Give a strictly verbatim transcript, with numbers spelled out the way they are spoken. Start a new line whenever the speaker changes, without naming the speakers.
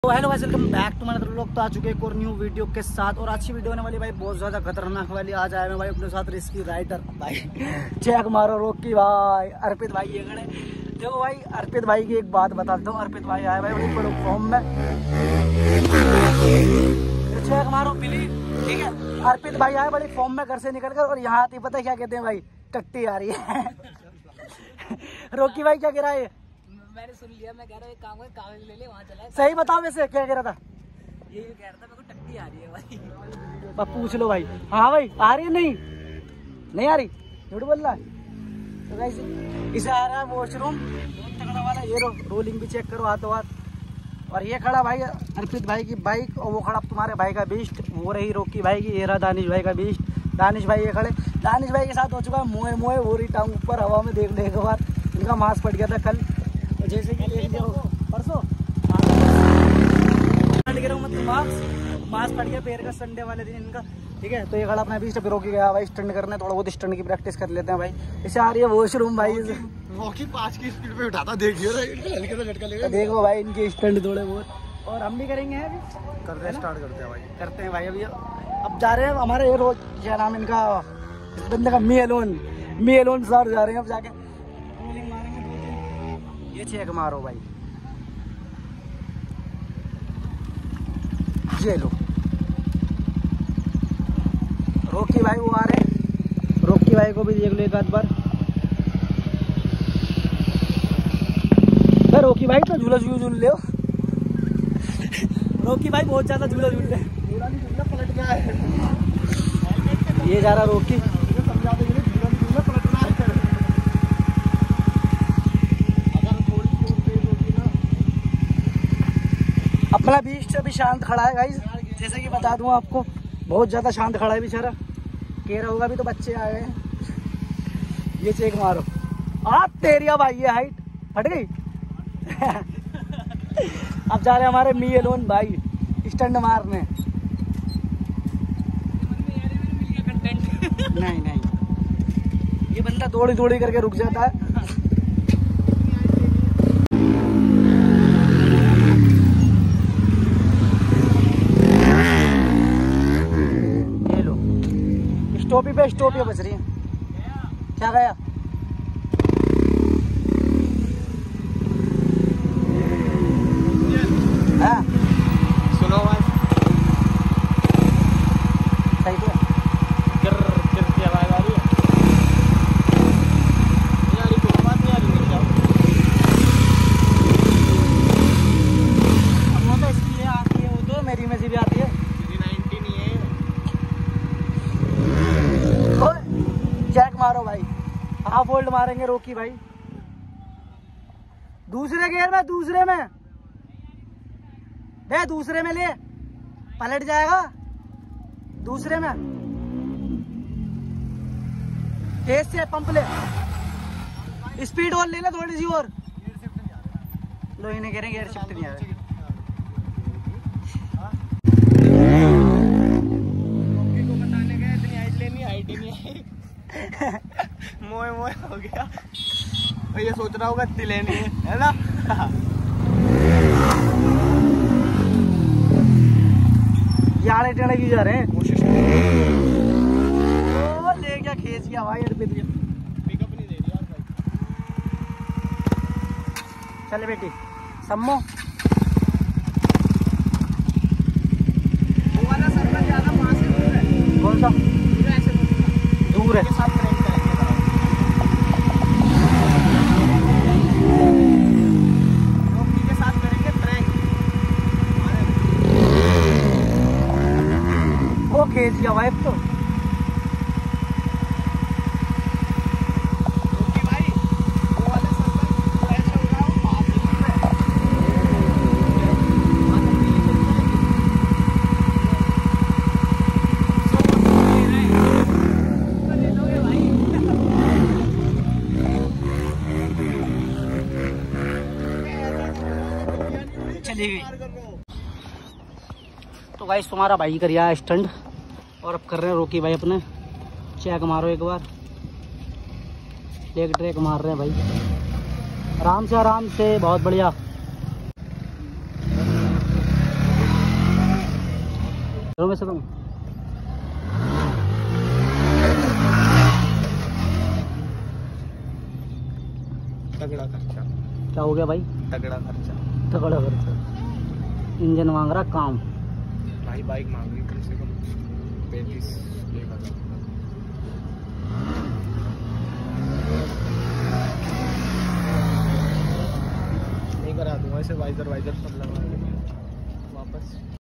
तो hello guys, welcome back to my other vlog. तो आ चुके एक और न्यू वीडियो के साथ, और अच्छी वीडियो होने वाली भाई, बहुत ज्यादा खतरनाक वाली। आज आए हैं भाई अपने साथ रिस्की राइडर भाई। चेक मारो रोकी भाई, अर्पित भाई ये खड़े। देखो भाई, अर्पित भाई की एक बात बताता हूँ। अर्पित भाई आए भाई बड़ी बड़े फॉर्म में। चेक मारो बिली, ठीक है। अर्पित भाई आए बड़ी फॉर्म में घर से निकल कर, और यहाँ आती पता है क्या कहते हैं भाई, टट्टी आ रही है। रोकी भाई क्या कह रहा है?
मैंने सुन लिया, मैं कह रहा हूँ एक काम कर, कागज ले ले, वहाँ चला।
सही बताओ वैसे क्या कह रहा था?
यही कह रहा था, मेरे को टट्टी आ रही है भाई।
अब पूछ लो भाई। हाँ भाई आ रही है? नहीं नहीं आ रही, झूठ बोल रहा है। तो गाइस इसे आ रहा है वॉशरूम, बहुत तगड़ा वाला। ये रो, रोलिंग भी चेक करो हाथों हाथ। और ये खड़ा भाई अर्पित भाई की बाइक, और वो खड़ा तुम्हारे भाई का बीस्ट। वो रही रोकी भाई की, ये रहा दानिश भाई का बीस्ट। दानिश भाई ये खड़े, दानिश भाई के साथ हो चुका है मोए मोए। वो रही टांग ऊपर हवा में, देख एक बार इनका मास्क फट गया था कल, जैसे कि देख लिया परसों मतलब मास्क मास्क फट गया पैर का, संडे वाले दिन इनका, ठीक है। तो ये खड़ा अपना बीच पे रोक गया भाई स्टंट करने। थोड़ा बहुत स्टंट की प्रैक्टिस कर लेते हैं भाई। इसे आ रही है वॉशरूम भाई।
रॉकी पाँच की स्पीड पे उठाता, देखिए हल्के से झटका लेगा।
देखो भाई इनके स्टंट थोड़े बहुत, और हम भी करेंगे अभी।
करते हैं, स्टार्ट करते हैं भाई,
करते हैं भाई अभी। अब जा रहे हैं हमारे ये रोज, क्या नाम इनका इस बंदे का, me alone me alone sir जा रहे हैं अब जाके। ये चेक मारो भाई, ये लो। रोकी भाई वो आ रहे, रोकी भाई को भी देख लो एक आध बार। रोकी भाई तो झूला झूल झूल ले। रोकी भाई बहुत ज्यादा झूला झूल रहे,
पलट गया है।
ये जा रहा रोकी।
समझा देंगे झूला झूला पलटना है। अगर थोड़ी सी और तेज होगी ना।
अपना बीच अभी शांत खड़ा है गाइस, जैसे कि बता दूं आपको, बहुत ज्यादा शांत खड़ा है बेचारा। कह रहा होगा अभी तो बच्चे आ गए। ये चेक मारो, आ तेरिया भाई ये हाइट फट गई। अब जा रहे हमारे मी अलोन भाई स्टंट मारने। नहीं नहीं, ये बंदा दौड़ी दौड़ी करके रुक जाता है। ये लो, स्टॉपी पे स्टॉपी बच रही है। क्या गया? हाँ
सुनो भाई,
सही तो है।
गिर गिर की आवाज आ रही है। नहीं आ रही, कोई बात नहीं आ रही। गिर जाओ।
अब वो तो इसकी ये आती है, वो तो मेरी में से भी आती है।
मेरी नाइनटी नहीं है।
ओए, चेक मारो भाई, हाफ होल्ड मारेंगे रोकी भाई। दूसरे गेयर में, दूसरे में बे, दूसरे में ले, पलट जाएगा। दूसरे में तेज से पंप ले, स्पीड और ले ले थोड़ी सी और। लो इन्हें कह रहे गियर शिफ्ट नहीं आ रहा।
को बताने गए, इतनी हाइट लेनी, हाइट ही नहीं आई। मोए मोए हो गया। और ये सोच रहा होगा इतनी लेनी है, है ना।
यारे टेढ़े की जा रहे हैं।
कोशिश
ओ, ले क्या खींच गया भाई अर्पित।
पिकअप नहीं दे रही यार भाई।
चले बेटी सम्मो।
वो वाला सर्कल ज्यादा वहां से दूर है।
कौन सा
ऐसे
दूर है?
के साथ ट्रेन करेंगे। रोकी के साथ करेंगे ट्रैक।
वो खींच गया भाई तो।
रोकी भाई, वो वाला सर्कल ऐसे हो रहा है, पास ही है। आगे पीली चल जाएगी। सो ले रहे हैं। ले लोगे भाई।
चली गई। तो गाइस तुम्हारा भाई कर रहा है स्टंट, और अब कर रहे हैं रोकी भाई अपने। चेक मारो एक बार, लेग ट्रैक मार रहे हैं भाई, आराम से आराम से, बहुत बढ़िया। करो मैं से कम।
तगड़ा खर्चा।
क्या हो गया भाई?
तगड़ा खर्चा।
तगड़ा खर्चा। इंजन मांग रहा काम।
भाई बाइक मांग रही कम से कम पैंतीस एक हजार। नहीं करा दूंगा इसे, वाइजर वाइजर सब लगा वापस।